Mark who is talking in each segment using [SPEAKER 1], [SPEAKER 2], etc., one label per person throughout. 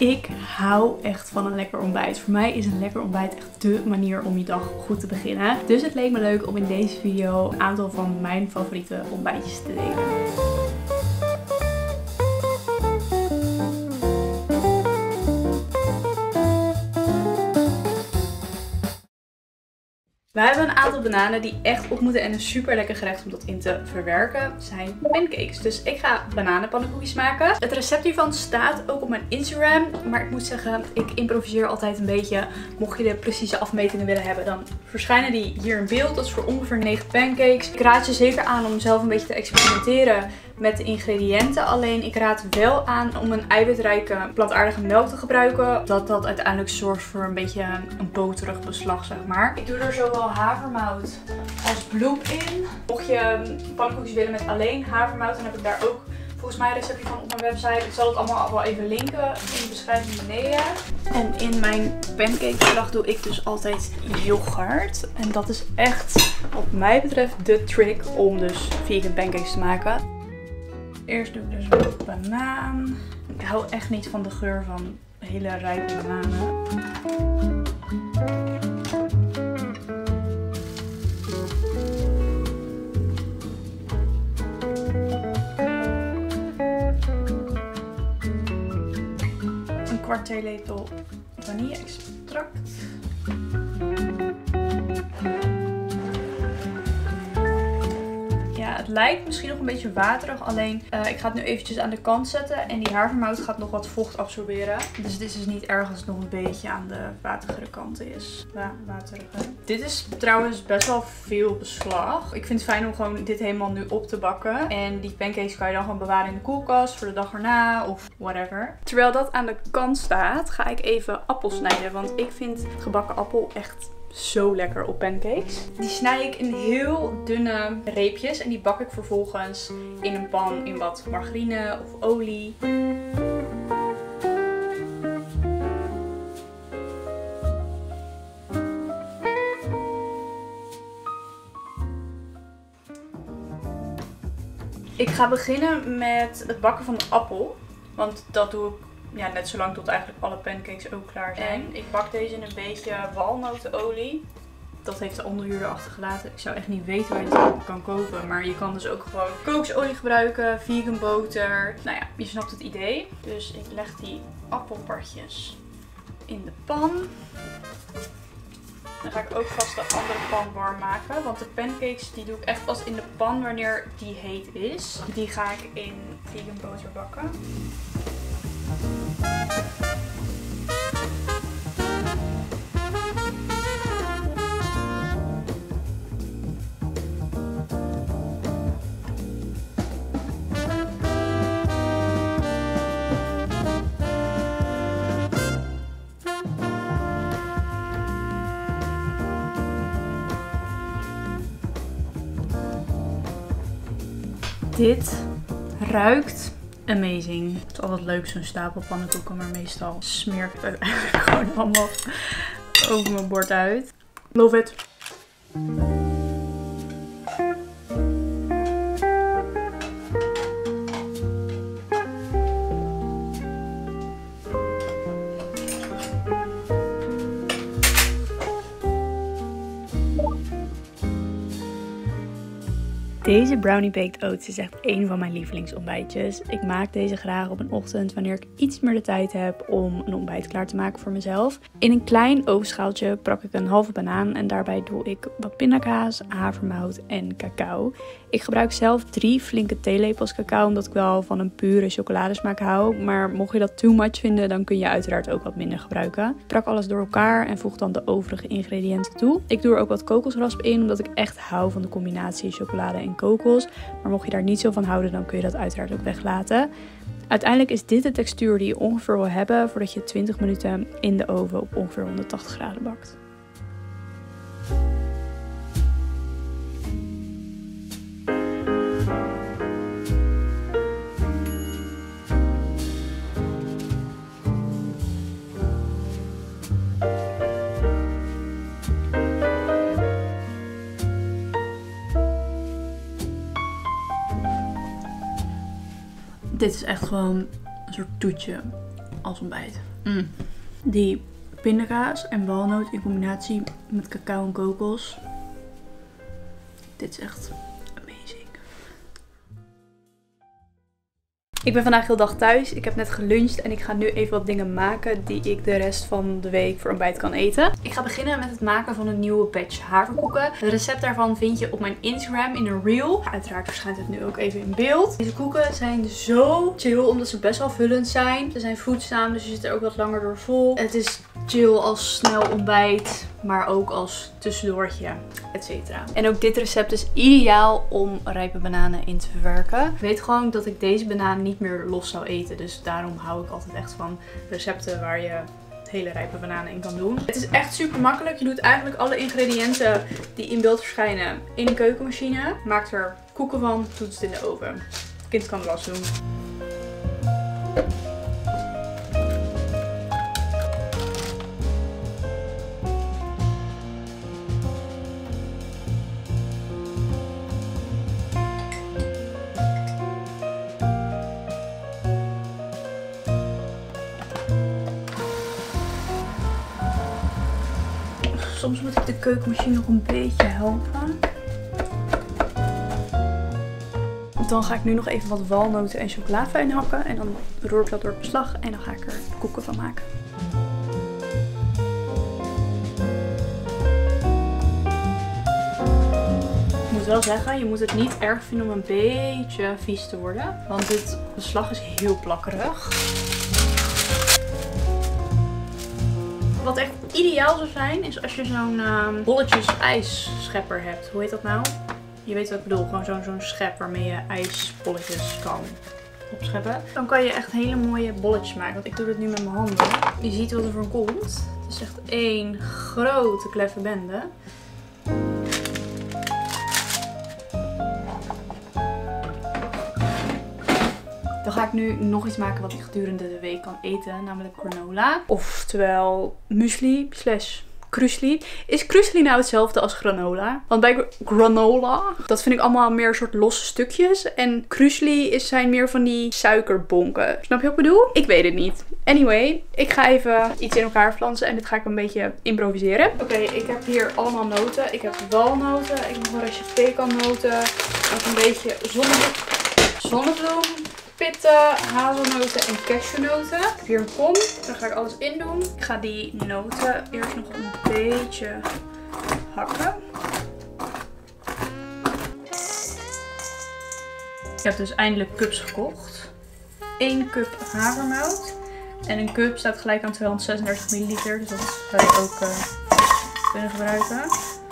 [SPEAKER 1] Ik hou echt van een lekker ontbijt. Voor mij is een lekker ontbijt echt dé manier om je dag goed te beginnen. Dus het leek me leuk om in deze video een aantal van mijn favoriete ontbijtjes te delen. We hebben een aantal bananen die echt op moeten en een super lekker gerecht om dat in te verwerken zijn pancakes. Dus ik ga bananenpannenkoekjes maken. Het recept hiervan staat ook op mijn Instagram. Maar ik moet zeggen, ik improviseer altijd een beetje. Mocht je de precieze afmetingen willen hebben, dan verschijnen die hier in beeld. Dat is voor ongeveer 9 pancakes. Ik raad je zeker aan om zelf een beetje te experimenteren met de ingrediënten. Alleen ik raad wel aan om een eiwitrijke plantaardige melk te gebruiken. Dat uiteindelijk zorgt voor een beetje een boterig beslag, zeg maar. Ik doe er zowel havermout als bloem in. Mocht je pannenkoekjes willen met alleen havermout, dan heb ik daar ook volgens mij een receptje van op mijn website. Ik zal het allemaal wel even linken in de beschrijving beneden. En in mijn pancakebeslag doe ik dus altijd yoghurt. En dat is echt, wat mij betreft, de trick om dus vegan pancakes te maken. Eerst doe ik dus een banaan. Ik hou echt niet van de geur van hele rijpe bananen. Een kwart theelepel vanille-extract. Het lijkt misschien nog een beetje waterig, alleen ik ga het nu eventjes aan de kant zetten en die havermout gaat nog wat vocht absorberen. Dus dit is niet erg als het nog een beetje aan de waterige kant is. Dit is trouwens best wel veel beslag. Ik vind het fijn om gewoon dit helemaal nu op te bakken. En die pancakes kan je dan gewoon bewaren in de koelkast voor de dag erna of whatever. Terwijl dat aan de kant staat, ga ik even appels snijden, want ik vind gebakken appel echt zo lekker op pancakes. Die snij ik in heel dunne reepjes en die bak ik vervolgens in een pan in wat margarine of olie. Ik ga beginnen met het bakken van de appel, want dat doe ik net zolang tot eigenlijk alle pancakes ook klaar zijn. En ik bak deze in een beetje walnotenolie. Dat heeft de onderhuurder achtergelaten. Ik zou echt niet weten waar je het kan kopen. Maar je kan dus ook gewoon kokosolie gebruiken, vegan boter. Nou ja, je snapt het idee. Dus ik leg die appelpartjes in de pan. Dan ga ik ook vast de andere pan warm maken. Want de pancakes die doe ik echt pas in de pan wanneer die heet is. Die ga ik in vegan boter bakken. Dit ruikt amazing. Het is altijd leuk zo'n stapel pannenkoeken, maar meestal smeer ik het uiteindelijk gewoon allemaal over mijn bord uit. Love it! Deze brownie baked oats is echt een van mijn lievelingsontbijtjes. Ik maak deze graag op een ochtend wanneer ik iets meer de tijd heb om een ontbijt klaar te maken voor mezelf. In een klein ovenschaaltje prak ik een halve banaan en daarbij doe ik wat pindakaas, havermout en cacao. Ik gebruik zelf 3 flinke theelepels cacao omdat ik wel van een pure chocoladesmaak hou. Maar mocht je dat too much vinden, dan kun je uiteraard ook wat minder gebruiken. Ik prak alles door elkaar en voeg dan de overige ingrediënten toe. Ik doe er ook wat kokosrasp in omdat ik echt hou van de combinatie chocolade en kokos. Maar mocht je daar niet zo van houden, dan kun je dat uiteraard ook weglaten. Uiteindelijk is dit de textuur die je ongeveer wil hebben voordat je 20 minuten in de oven op ongeveer 180 graden bakt. Dit is echt gewoon een soort toetje als ontbijt. Die pindakaas en walnoot in combinatie met cacao en kokos. Dit is echt amazing. Ik ben vandaag heel dag thuis. Ik heb net geluncht en ik ga nu even wat dingen maken die ik de rest van de week voor ontbijt kan eten. Ik ga beginnen met het maken van een nieuwe batch haverkoeken. Het recept daarvan vind je op mijn Instagram in een reel. Uiteraard verschijnt het nu ook even in beeld. Deze koeken zijn zo chill omdat ze best wel vullend zijn. Ze zijn voedzaam, dus je zit er ook wat langer door vol. Het is chill als snel ontbijt, maar ook als tussendoortje, etc. En ook dit recept is ideaal om rijpe bananen in te verwerken. Ik weet gewoon dat ik deze banaan niet meer los zou eten. Dus daarom hou ik altijd echt van recepten waar je hele rijpe bananen in kan doen. Het is echt super makkelijk. Je doet eigenlijk alle ingrediënten die in beeld verschijnen in een keukenmachine. Maakt er koeken van, doet het in de oven. Het kind kan het was doen. Soms moet ik de keukenmachine nog een beetje helpen. Dan ga ik nu nog even wat walnoten en chocola fijn hakken. En dan roer ik dat door het beslag en dan ga ik er koeken van maken. Ik moet wel zeggen, je moet het niet erg vinden om een beetje vies te worden. Want dit beslag is heel plakkerig. Wat echt ideaal zou zijn, is als je zo'n bolletjes ijsschepper hebt. Hoe heet dat nou? Je weet wat ik bedoel. Gewoon zo'n schep waarmee je ijsbolletjes kan opscheppen. Dan kan je echt hele mooie bolletjes maken. Want ik doe dit nu met mijn handen. Je ziet wat er voor komt. Het is echt één grote kleffe bende. Dan ga ik nu nog iets maken wat ik gedurende de week kan eten, namelijk granola. Oftewel muesli / krusli. Is krusli nou hetzelfde als granola? Want bij granola, dat vind ik allemaal meer een soort losse stukjes. En krusli zijn meer van die suikerbonken. Snap je wat ik bedoel? Ik weet het niet. Anyway, ik ga even iets in elkaar flansen en dit ga ik een beetje improviseren. Oké, ik heb hier allemaal noten. Ik heb walnoten, ik heb nog een restje pekannoten, nog een beetje zonnebloem, pitten, hazelnoten en cashewnoten. Ik heb hier een kom, daar ga ik alles in doen. Ik ga die noten eerst nog een beetje hakken. Ik heb dus eindelijk cups gekocht. 1 cup havermout. En een cup staat gelijk aan 236 milliliter, dus dat zou je ook kunnen gebruiken.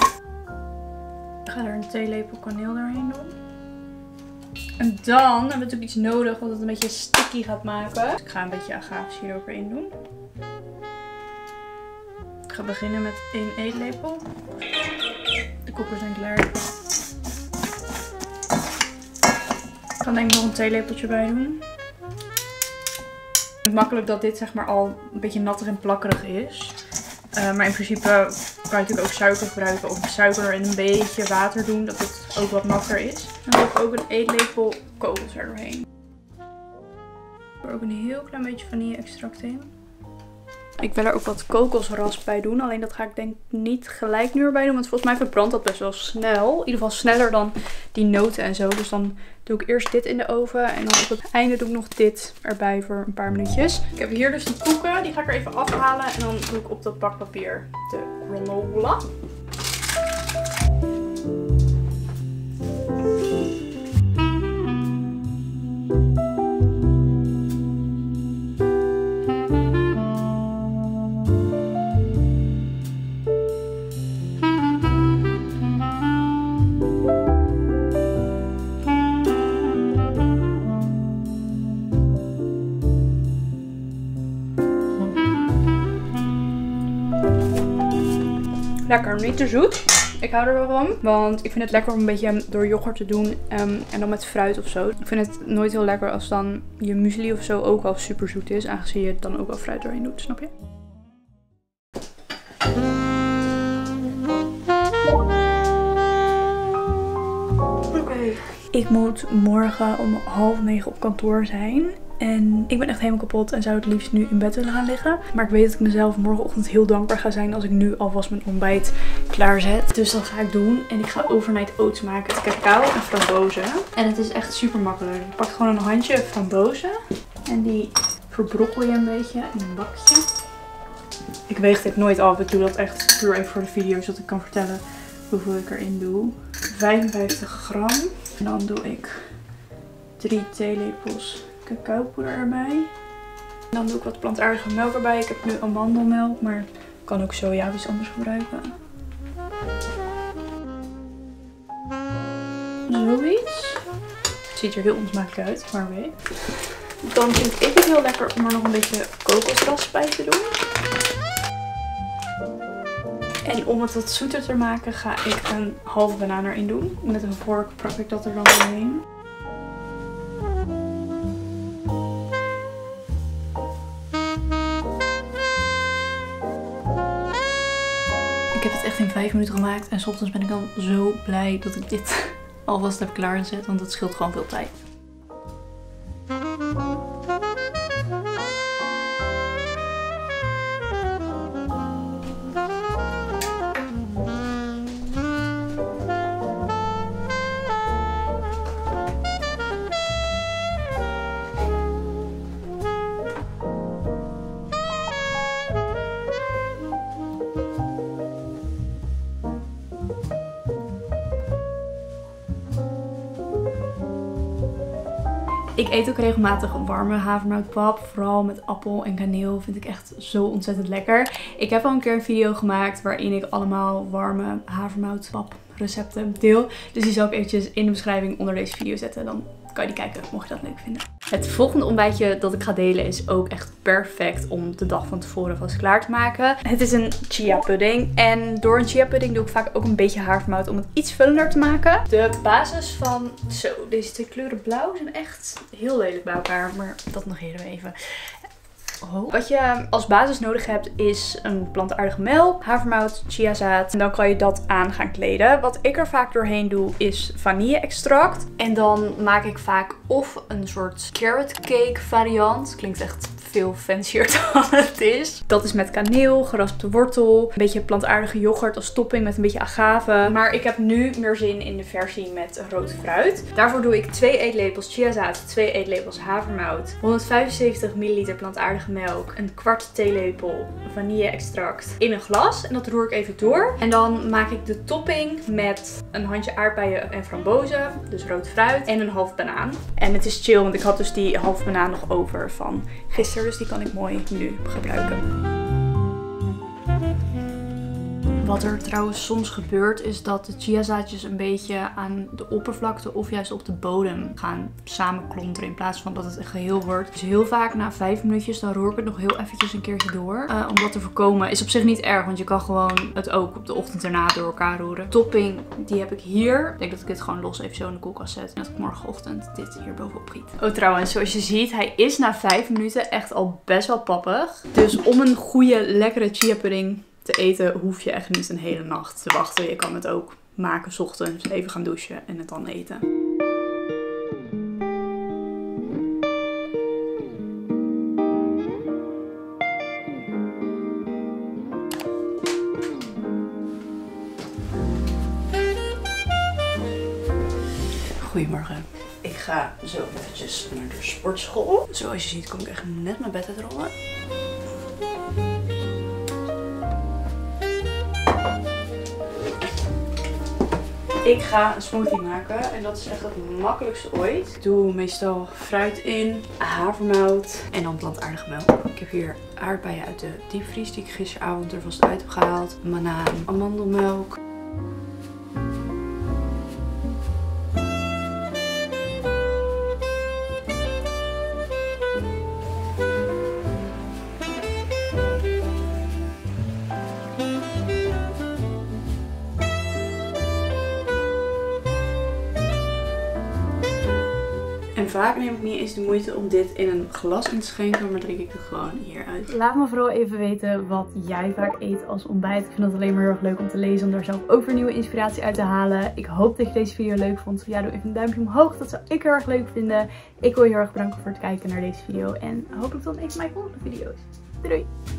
[SPEAKER 1] Ik ga er een theelepel kaneel doorheen doen. En dan hebben we natuurlijk iets nodig wat het een beetje sticky gaat maken. Dus ik ga een beetje agavesiroop erin doen. Ik ga beginnen met 1 eetlepel. De koeken zijn klaar. Ik ga denk ik nog een theelepeltje bij doen. Het is makkelijk dat dit zeg maar al een beetje nattig en plakkerig is. Maar in principe kan je natuurlijk ook suiker gebruiken of suiker en een beetje water doen, dat het ook wat natter is. Dan doe ik ook een eetlepel kokos er doorheen. Ik doe er ook een heel klein beetje vanille-extract in. Ik wil er ook wat kokosrasp bij doen, alleen dat ga ik denk niet gelijk nu erbij doen, want volgens mij verbrandt dat best wel snel. In ieder geval sneller dan die noten en zo. Dus dan doe ik eerst dit in de oven en dan op het einde doe ik nog dit erbij voor een paar minuutjes. Ik heb hier dus die koeken, die ga ik er even afhalen en dan doe ik op dat bakpapier de granola. Lekker, niet te zoet. Ik hou er wel van, want ik vind het lekker om een beetje door yoghurt te doen en dan met fruit of zo. Ik vind het nooit heel lekker als dan je muesli of zo ook al super zoet is, aangezien je dan ook wel fruit doorheen doet, snap je? Oké. Ik moet morgen om 8:30 op kantoor zijn. En ik ben echt helemaal kapot en zou het liefst nu in bed willen gaan liggen. Maar ik weet dat ik mezelf morgenochtend heel dankbaar ga zijn als ik nu alvast mijn ontbijt klaarzet. Dus dat ga ik doen. En ik ga overnight oats maken met cacao en frambozen. En het is echt super makkelijk. Je pakt gewoon een handje frambozen. En die verbrokkel je een beetje in een bakje. Ik weeg dit nooit af. Ik doe dat echt puur even voor de video, zodat ik kan vertellen hoeveel ik erin doe. 55 gram. En dan doe ik 3 theelepels cacaopoeder erbij. En dan doe ik wat plantaardige melk erbij. Ik heb nu amandelmelk, maar ik kan ook soja of iets anders gebruiken. Zoiets. Het ziet er heel onsmakelijk uit, maar weet. Dan vind ik het heel lekker om er nog een beetje kokosras bij te doen. En om het wat zoeter te maken ga ik een halve banaan erin doen. Met een vork prak ik dat er dan doorheen. Ik heb het echt in 5 minuten gemaakt en 's ochtends ben ik dan zo blij dat ik dit alvast heb klaargezet, want het scheelt gewoon veel tijd. Ik eet ook regelmatig een warme havermoutpap. Vooral met appel en kaneel vind ik echt zo ontzettend lekker. Ik heb al een keer een video gemaakt waarin ik allemaal warme havermoutpap recepten deel. Dus die zal ik eventjes in de beschrijving onder deze video zetten. Dan kan je die kijken mocht je dat leuk vinden. Het volgende ontbijtje dat ik ga delen is ook echt perfect om de dag van tevoren vast klaar te maken. Het is een chia pudding. En door een chia pudding doe ik vaak ook een beetje havermout om het iets vullender te maken. De basis van... Zo, deze 2 kleuren blauw zijn echt heel lelijk bij elkaar. Maar dat negeren we even. Oh. Wat je als basis nodig hebt is een plantaardige melk, havermout, chiazaad. En dan kan je dat aan gaan kleden. Wat ik er vaak doorheen doe is vanille-extract. En dan maak ik vaak of een soort carrot cake variant. Klinkt echt veel fancier dan het is. Dat is met kaneel, geraspte wortel, een beetje plantaardige yoghurt als topping met een beetje agave. Maar ik heb nu meer zin in de versie met rood fruit. Daarvoor doe ik 2 eetlepels chiazaad, 2 eetlepels havermout, 175 ml plantaardige melk, een kwart theelepel vanille-extract in een glas. En dat roer ik even door. En dan maak ik de topping met een handje aardbeien en frambozen, dus rood fruit, en een half banaan. En het is chill, want ik had dus die half banaan nog over van gisteren. Dus die kan ik mooi nu gebruiken. Wat er trouwens soms gebeurt is dat de chiazaadjes een beetje aan de oppervlakte of juist op de bodem gaan samenklonteren in plaats van dat het een geheel wordt. Dus heel vaak na 5 minuutjes dan roer ik het nog heel eventjes een keertje door. Om dat te voorkomen is op zich niet erg, want je kan gewoon het ook op de ochtend erna door elkaar roeren. Topping, die heb ik hier. Ik denk dat ik dit gewoon los even zo in de koelkast zet. En dat ik morgenochtend dit hier bovenop giet. Oh trouwens, zoals je ziet, hij is na 5 minuten echt al best wel pappig. Dus om een goede, lekkere chia pudding te eten hoef je echt niet een hele nacht te wachten. Je kan het ook maken 's ochtends, even gaan douchen en het dan eten. Goedemorgen. Ik ga zo eventjes naar de sportschool. Zoals je ziet kom ik echt net mijn bed uit rollen. Ik ga een smoothie maken en dat is echt het makkelijkste ooit. Ik doe meestal fruit in, havermout en dan plantaardige melk. Ik heb hier aardbeien uit de diepvries die ik gisteravond er vast uit heb gehaald. Een banaan, amandelmelk. En En vaak neem ik niet eens de moeite om dit in een glas in te schenken, maar drink ik er gewoon hieruit.
[SPEAKER 2] Laat me vooral even weten wat jij vaak eet als ontbijt. Ik vind het alleen maar heel erg leuk om te lezen, om daar zelf ook weer nieuwe inspiratie uit te halen. Ik hoop dat je deze video leuk vond. Ja, doe even een duimpje omhoog. Dat zou ik heel erg leuk vinden. Ik wil je heel erg bedanken voor het kijken naar deze video. En hopelijk tot een van mijn volgende video's. Doei!